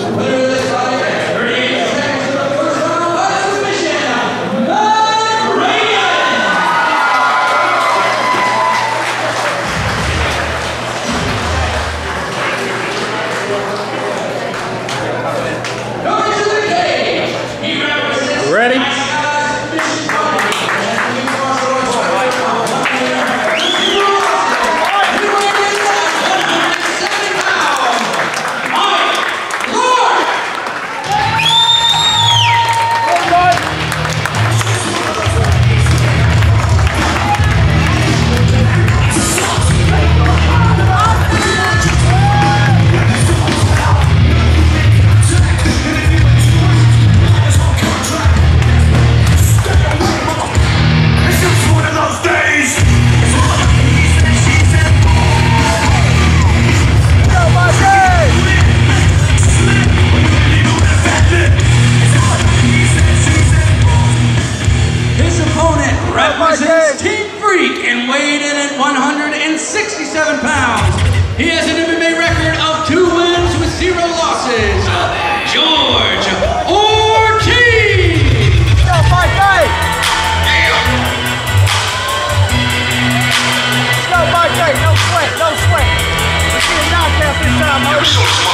Ready? Represents Team Freak and weighed in at 167 pounds. He has an MMA record of 2 wins with 0 losses. George Ortiz! Go, fight, fight! Let's go, fight, fight! No sweat, no sweat! Let's get a knockout this time, Moses.